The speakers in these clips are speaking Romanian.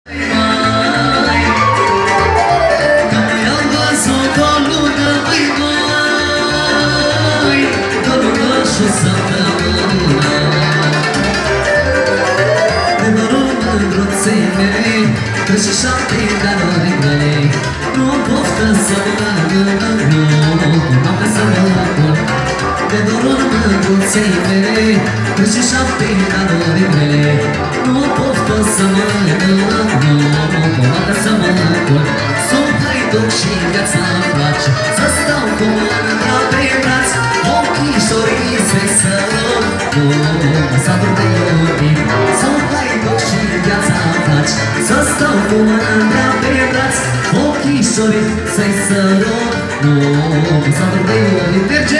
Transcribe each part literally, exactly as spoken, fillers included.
Și șapte daruri grele, nu poftă să mă gândă, nu noapte să mă pun. De dorul mândruței mele, și șapte daruri grele, nu poftă să mă gândă, nu noapte să mă pun. Sunt haiduc și viața-mi place, să stau cu mândra pe braț, ochișorii să-i sărut, nu mă satur de iubit. Sunt haiduc și viața-mi place, să stau cu mândra pe braț, ochișorii să-i sărut, nu mă satur de iubit. Merge!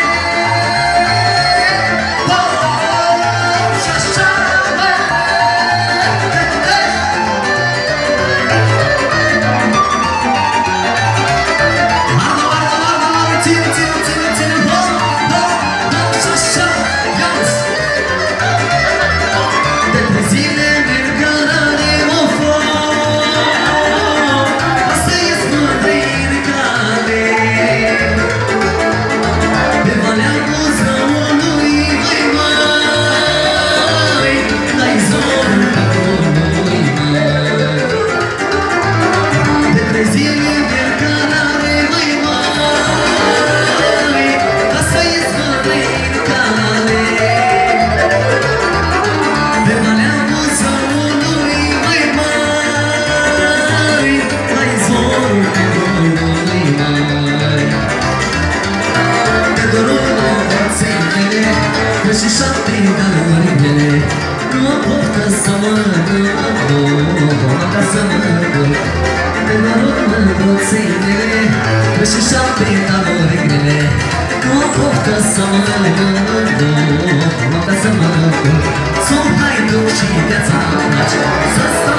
Și șapte daruri grele, nu poftă să mă gândă, noaptea să mă gândă. De dorul mândruței mele, și șapte daruri grele, nu poftă să mă gândă, noaptea să mă gândă. Sunt haiduc și viața-mi place, să stau